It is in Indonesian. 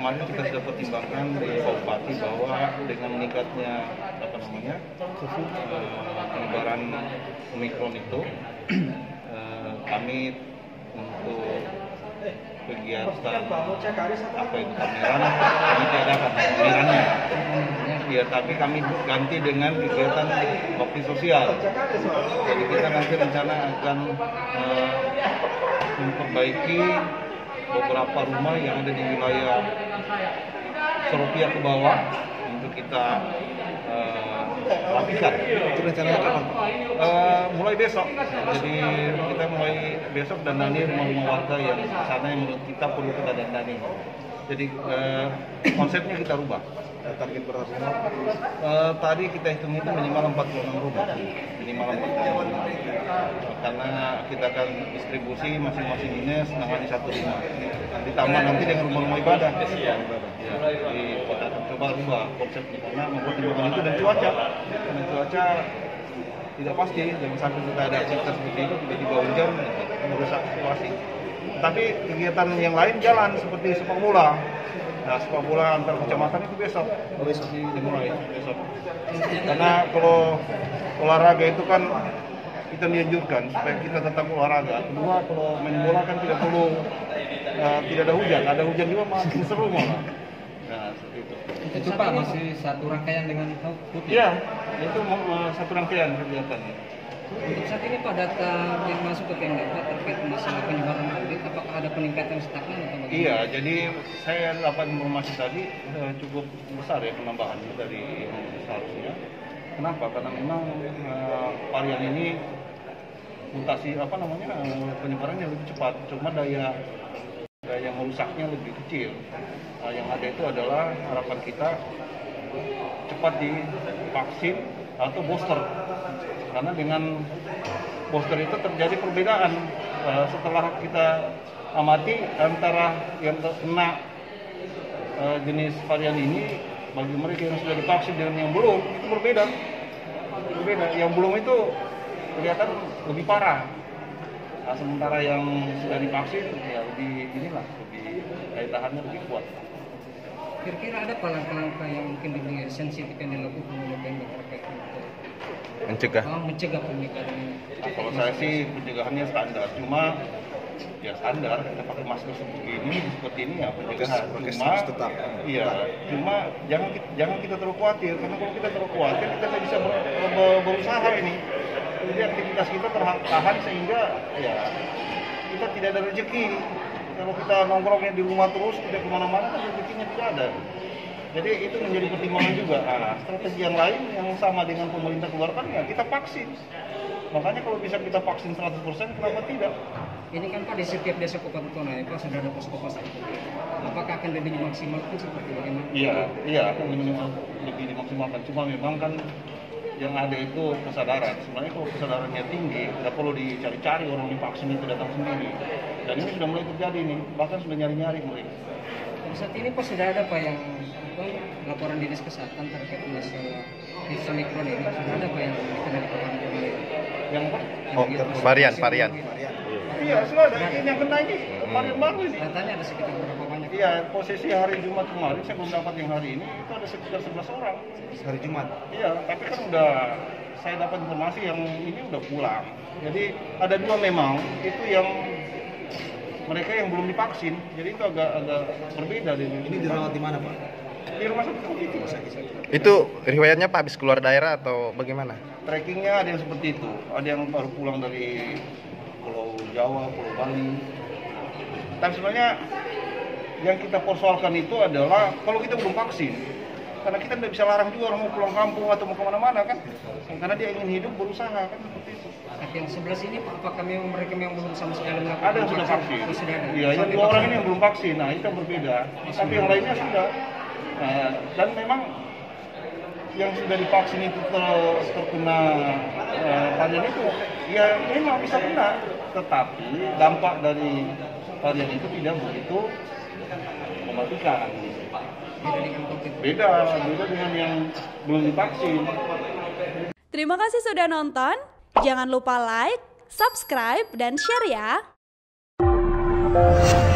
kemarin kita sudah pertimbangkan dengan Pak Bupati bahwa dengan meningkatnya penyebaran Omikron itu, kami untuk kegiatan apa itu pameran kami tiadakan pamerannya. Ya, tapi kami ganti dengan kegiatan bakti sosial. Jadi kita nanti rencana akan memperbaiki beberapa rumah yang ada di wilayah Seropia ke bawah untuk kita rapikan. Itu rencananya kapan? Mulai besok. Jadi kita mulai besok dandani rumah-rumah warga yang sana yang menurut kita perlu kita dandani. Jadi konsepnya kita rubah. Target berapa rumah? Tadi kita hitung itu minimal 46 rumah. Minimal 46 rumah. Karena kita akan distribusi masing-masing dinas nangani satu rumah. Ditambah nanti dengan rumah-rumah ibadah. Ya, jadi kita akan coba rubah konsepnya karena mempertimbangkan itu dan cuaca. Karena cuaca tidak pasti, jangan sampai kita ada aktivitas seperti itu tiba-tiba hujan merusak situasi. Tapi kegiatan yang lain jalan seperti sepak bola. Nah, sepak bola antar kecamatan itu besok dimulai besok. Karena kalau olahraga itu kan kita dianjurkan supaya kita tetap olahraga. Kedua, kalau main bola kan tidak perlu tidak ada hujan. Ada hujan juga makin seru malah. Nah, seperti itu. Itu Pak masih satu rangkaian dengan putih? Iya, itu satu rangkaian kegiatannya. Untuk saat ini Pak data yang masuk ke Pemda terkait masalah penyebaran COVID, apakah ada peningkatan stagnan atau bagaimana? Iya, jadi saya dapat informasi tadi cukup besar ya penambahan dari seharusnya. Kenapa? Karena memang varian ini mutasi penyebarannya lebih cepat, cuma daya merusaknya lebih kecil. Yang ada itu adalah harapan kita cepat divaksin atau booster. Karena dengan booster itu terjadi perbedaan setelah kita amati antara yang terkena jenis varian ini bagi mereka yang sudah divaksin dengan yang belum itu berbeda. Yang belum itu kelihatan lebih parah. Nah, sementara yang sudah divaksin ya lebih daya tahannya lebih kuat. Kira-kira ada langkah-langkah yang mungkin lebih sensitif yang dilakukan oleh Pemda terkait mencegah penyebaran ini? Nah, kalau saya sih pencegahannya standar, cuma ya standar kita pakai masker seperti ini ya pencegahan. Cuma jangan kita terlalu khawatir, karena kalau kita terlalu khawatir kita tidak bisa berusaha ini. Jadi aktivitas kita tertahan sehingga ya kita tidak ada rezeki. Kalau kita nongkrongnya di rumah terus tidak kemana-mana, rezekinya tidak ada. Jadi itu menjadi pertimbangan juga. Nah, strategi yang lain yang sama dengan pemerintah keluarkan ya kita vaksin. Makanya kalau bisa kita vaksin 100%, kenapa tidak? Ini kan Pak di setiap desa Kopatuana Pak sudah ada posko-posko. Apakah akan lebih dimaksimalkan seperti bagaimana? Iya akan lebih dimaksimalkan. Cuma memang kan yang ada itu kesadaran. Sebenarnya kalau kesadarannya tinggi, tidak perlu dicari-cari orang divaksin itu datang sendiri. Dan ini sudah mulai terjadi nih, bahkan sudah nyari-nyari mereka. Saat ini Pak sudah ada Pak yang laporan dinas kesehatan terkait masalah virus Omikron ini, sudah ada Pak yang dikenal laporan kemarin? Yang apa? Varian. Iya, sudah ada. Ini yang kena ini varian baru ini. Datanya ada sekitar berapa banyak? Iya, posisi hari Jumat kemarin saya belum dapat yang hari ini itu ada sekitar 11 orang. Hari Jumat? Iya, tapi kan saya dapat informasi yang ini udah pulang. Jadi ada dua memang itu yang mereka yang belum divaksin, jadi itu agak berbeda. Ini dirawat di mana Pak? Di rumah sakit. Itu riwayatnya Pak habis keluar daerah atau bagaimana? Trackingnya ada yang seperti itu, ada yang baru pulang dari Pulau Jawa, Pulau Bali. Tapi sebenarnya yang kita persoalkan itu adalah kalau kita belum vaksin, karena kita tidak bisa larang juga orang mau pulang kampung atau mau kemana-mana kan, karena dia ingin hidup berusaha kan seperti itu. Yang sebelah sini Pak, apakah mereka yang belum sama sekali melakukan? Ada yang sudah vaksin. Iya, yang dua orang ini yang belum vaksin, nah itu yang berbeda. Tapi yang lainnya sudah. Dan memang yang sudah divaksin itu terkena varian itu, ya memang bisa kena. Tetapi dampak dari varian itu tidak begitu mematikan. Beda dengan yang belum divaksin. Terima kasih sudah nonton. Jangan lupa like, subscribe, dan share ya.